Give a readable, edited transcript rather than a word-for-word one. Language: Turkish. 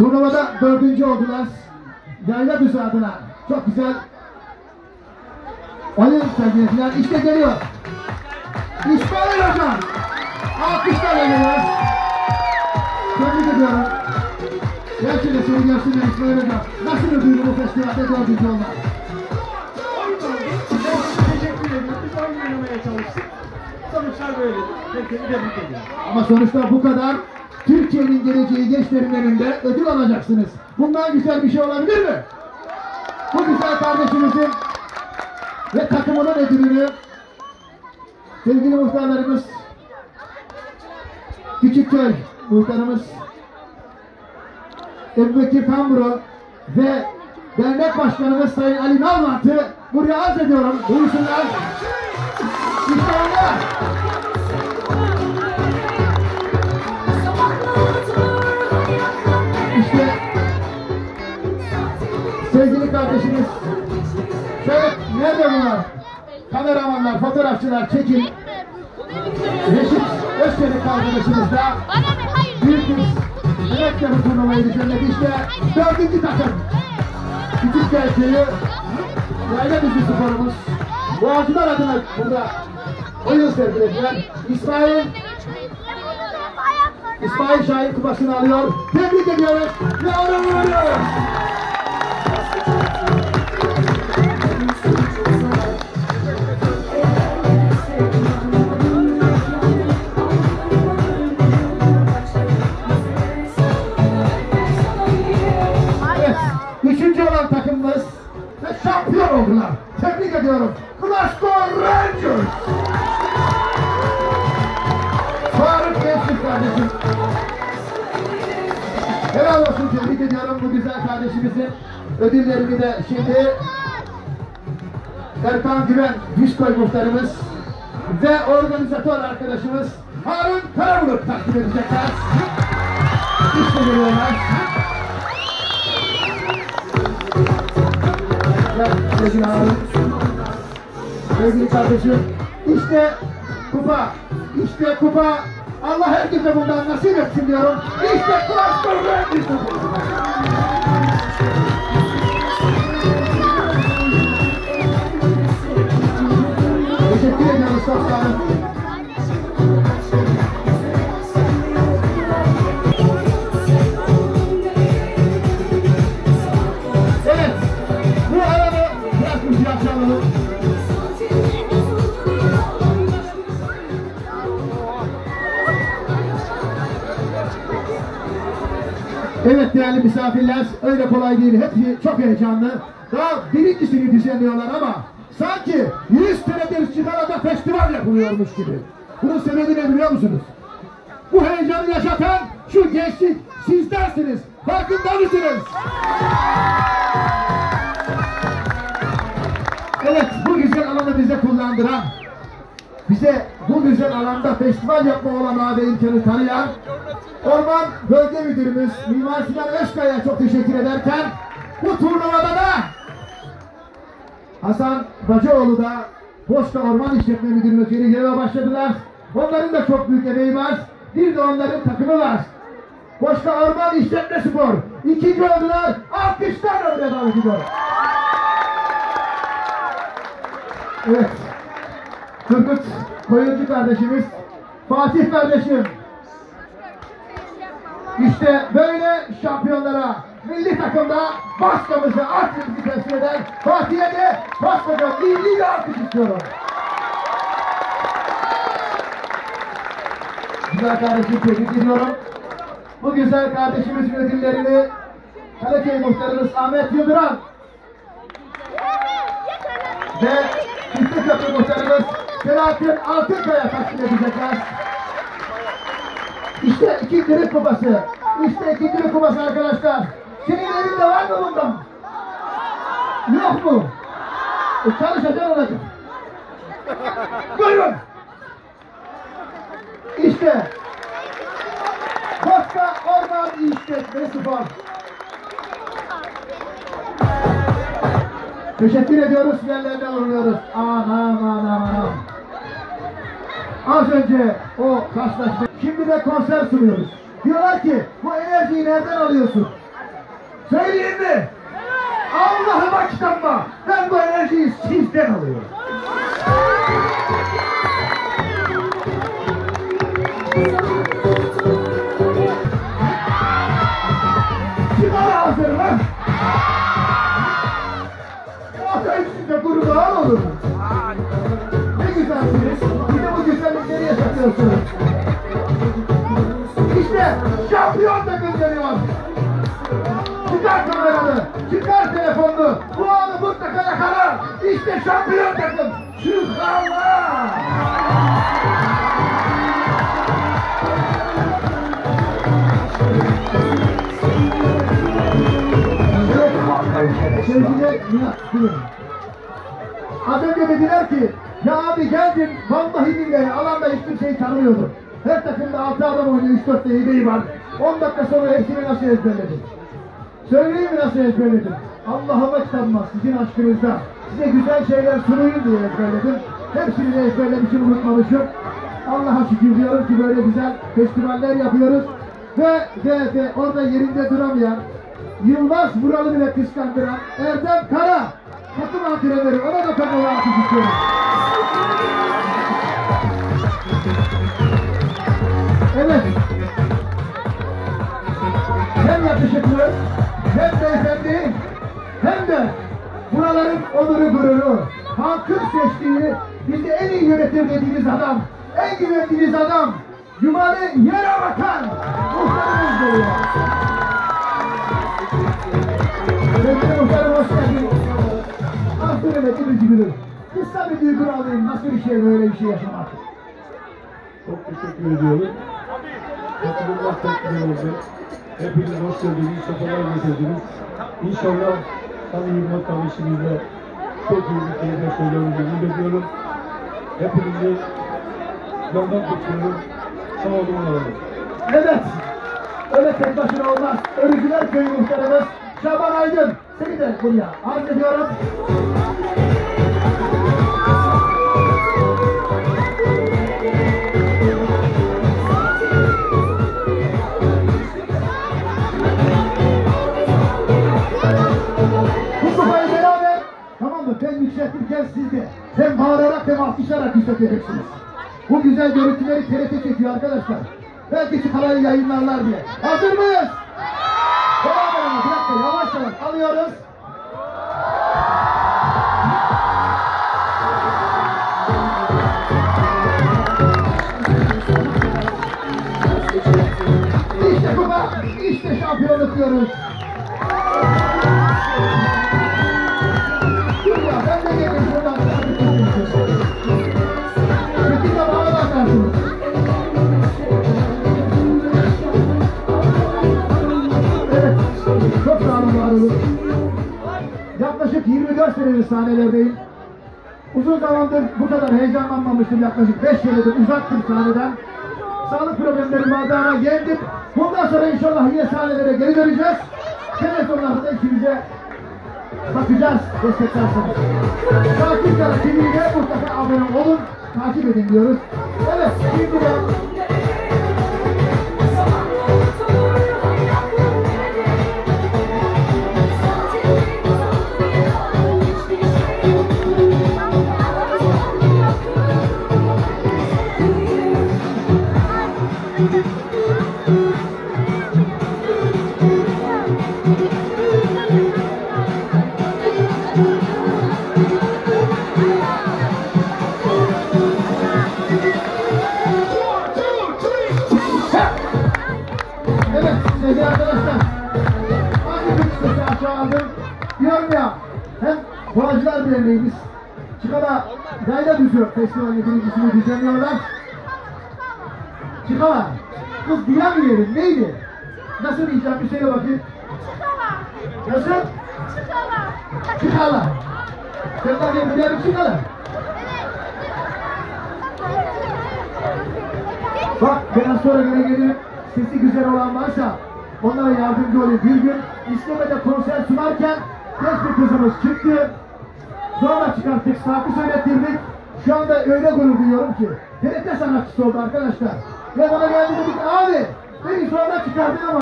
Turnuvada 4. oldular. Yayla düzü adına. Çok güzel oyun sergilediler. İşte geliyor. İsmail Hocam. Alkışlarla geliyor. Tebrik ediyorum. Gerçekten seni görsünler İsmail Hocam. Nasıl bir duygu bu festivalde 4. olmak? Teşekkür ederim. Biz oynamaya çalıştık. Sonuçlar böyle. Herkesi tebrik ediyorum. Ama sonuçta bu kadar Türkiye'nin geleceği gençlerin önünde ödül alacaksınız. Bundan güzel bir şey olabilir mi? Bu güzel kardeşimizin ve takımının ödülünü sevgili muhtarlarımız, Küçükköy muhtarımız Ebu Bekir Kamburu ve dernek başkanımız Sayın Ali Nalmant'ı buraya arz ediyorum. Buyursunlar. İşte onlar. İşte sevgili kardeşimiz, şöyle nerede bunlar? Kameramanlar, fotoğrafçılar, çekin. Reşit Özçelik arkadaşımız da büyük bir emekle bu turnuvayı düzenledi. İşte 4. takım. Küçükköy Köyü Yayla Düzü sporumuz. Boğazcılar adına burada oyun sergilediler. İsmail Şahin kupasını alıyor. Tebrik ediyoruz ve onu vuruyoruz. Evet, 3. olan takımımız ve şampiyon oldular. Tebrik ediyorum. Glasgow Rangers. Faruk Gençlik kardeşim. Helal olsun, tebrik ediyorum bu güzel kardeşimizin ödüllerini de şimdi Erkan Güven Güçkoy muhtarımız ve organizatör arkadaşımız Harun Karabulut takdim edecekler. İşte geliyorlar. Sevgili Harun, sevgili kardeşim, işte kupa, işte kupa. Allah herkese bundan nasip etsin diyorum. İşte Glasgow Rangers. Teşekkür ediyoruz, çok sağ olun. Evet, bu alanı biraz yaşayalım. Evet değerli misafirler, öyle kolay değil. Hepsi çok heyecanlı. Daha birincisini düzenliyorlar ama sanki 100 senedir Çıkara'da festival yapılıyormuş gibi. Bunun sebebi ne biliyor musunuz? Bu heyecanı yaşatan şu gençlik sizlersiniz. Farkında mısınız? Evet, bu güzel alanı bize kullandıran, bize bu güzel alanda festival yapma olanağı ve imkanı tanıyan Orman Bölge Müdürümüz Mimar Sinan Özkaya'ya çok teşekkür ederken bu turnuvada da Hasan Bacıoğlu da Boşka Orman İşletme Müdürümüz yeni göreve başladılar. Onların da çok büyük emeği var. Bir de onların takımı var. Boşka Orman İşletme Spor. 2. oldular. Alkışlarla oraya davet ediyorum. Evet. Turgut Koyuncu kardeşimiz, Fatih kardeşim. İşte böyle şampiyonlara milli takımda başkamızı, artımızı temsil eden Fatih'e de başbakan iyiliği ve alkış istiyorum. Güzel kardeşim, tebrik ediyorum. Bu güzel kardeşimizin ödüllerini Karaköy muhtarımız Ahmet Yıldıran ve Küçükköy muhtarımız Selahattin Altınkaya takdim edecekler. İşte 2. lig kupası. İşte 2. lig kupası arkadaşlar. Senin elinde var mı bundan? Yok mu? Çalışacaksın olacak. Buyurun. İşte Boşka Orman İşletme Spor. Teşekkür ediyoruz, yerlerine uğurluyoruz. Aman. Az önce o karşılaşma, şimdi de konser sunuyoruz. Diyorlar ki bu enerjiyi nereden alıyorsun? Söyleyeyim mi? Allah'ıma kitabıma ben bu enerjiyi sizden alıyorum. Sigara hazır lan! Ata içinde kurbağa olur mu? Ne güzelsiniz, bir de bu güzellikleri yaşatıyorsunuz. İşte şampiyon takım geliyor. Çıkar kameranı, çıkar telefonunu, bu anı mutlaka yakala. İşte şampiyon takım, Çukurova! Sevgili Nihat, buyurun. Az önce dediler ki, ya abi geldim, vallahi billahi alanda hiç kimseyi tanımıyordum. Her takımda 6 adam oynuyor, 3-4 de yedeği var. 10 dakika sonra hepsini nasıl ezberledim? Söyleyeyim mi nasıl ezberledim? Allah'ıma kitabıma sizin aşkınızda size güzel şeyler sunayım diye ezberledim. Hepsini de ezberlemişim, unutmamışım. Allah'a şükür diyorum ki böyle güzel festivaller yapıyoruz. Ve orada yerinde duramayan, Yılmaz Vural'ı bile kıskandıran Erdem Kara takım antrenörü, ona da kanalı alkış istiyorum. Evet. Hem yakışıklı, hem beyefendi, hem de buraların onuru gururu, halkın seçtiği, bizi en iyi yönetir dediğiniz adam, en güvendiğiniz adam, yumalı yere bakan muhtarımız geliyor. Sevgili muhtarım, hoş geldin. Az söylemedi üzgünüm. Kısa bir duygu alayım, nasıl bir şey böyle bir şey yaşamak? Çok teşekkür ediyorum. Katılımlar çok güzel oldu. Hepiniz hoş geldiniz, sefalar getirdiniz. İnşallah tam 20 kardeşimizle çok iyi bir keyifle söylemeyi ümit ediyorum. Hepinizi yandan tutuyorum. Sağ olun, var olun. Evet, öyle tek başına olmaz. Örücüler Köyü muhtarımız Şaban Aydın, seni de buraya arz ediyorum. Bu kupayı beraber, tamam mı? Ben yükseltirken siz de hem bağırarak hem alkışlarak yükselteceksiniz. Bu güzel görüntüleri TRT çekiyor arkadaşlar. Belki çıkarayı yayınlarlar diye. Hazır mıyız? Beraber ama bir dakika yavaş yavaş alıyoruz. İşte kupa, işte şampiyonluk diyoruz. Dur ya, ben de geldim şuradan. Çekinle bağlamazlarsınız. Evet, çok sağ olun, var olun. Yaklaşık 24 senedir sahnelerdeyim. Uzun zamandır bu kadar heyecanlanmamıştım, yaklaşık 5 senedir uzaktım sahneden. Sağlık problemleri vardı ama geldim. Bundan sonra inşallah yine sahnelere geri döneceğiz. Telefonlarda da işimize bakacağız, desteklerseniz. Takip TV'ye mutlaka abone olun, takip edin diyoruz. Evet, şimdi de evet sevgili arkadaşlar, hangi bir sesi aşağı aldım diyorum ya, hem Boğacılar Derneğimiz Çıkala Yayla Düzü Festivali birincisini düzenliyorlar. Çıkala, kız diyemiyorum, neydi? Nasıl diyeceğim, bir söyle bakayım. Çıkala. Nasıl? Çıkala. Çıkala. Sen bakayım, buraya bir çıkala. Bak, biraz sonra gene gelip sesi güzel olan varsa onlara yardımcı olayım. Bir gün İskeme'de konser sunarken genç bir kızımız çıktı. Zorla çıkarttık, şarkı söylettirdik. Şu anda öyle gurur duyuyorum ki TRT sanatçısı oldu arkadaşlar. Ve bana geldi dedik, abi beni zorla çıkardın ama